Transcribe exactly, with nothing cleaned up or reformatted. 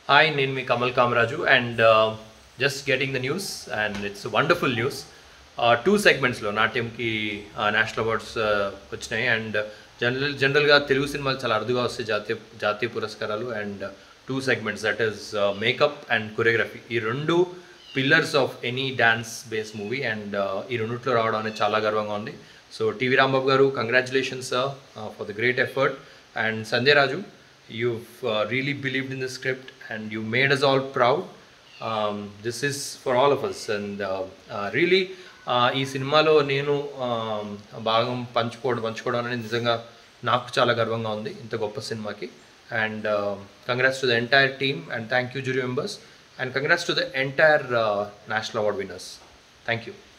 Hi, name me Kamal Kamaraju, and uh, just getting the news, and it's a wonderful news. Uh, two segments lo Natyam ki uh, national awards vachinayi, uh, and uh, general general ga Telugu cinemalu chala arduga vaste jatiya jatiya puraskaralu, and uh, two segments, that is uh, makeup and choreography. Ee rendu pillars of any dance based movie, and uh, ee rendutlo raavadam ane chala garvanga undi. So T V Rambabu garu, congratulations sir, uh, for the great effort, and Sanjay Raju, you've uh, really believed in the script and you made us all proud. Um, this is for all of us, and uh, uh, really ఈ సినిమాలో నేను భాగం పంచుకోవడం పంచుకోవడం అనేది నిజంగా నాకు చాలా గర్వంగా ఉంది ఇంత గొప్ప సినిమాకి. And congrats to the entire team, and thank you jury members, and congrats to the entire national award winners. Thank you.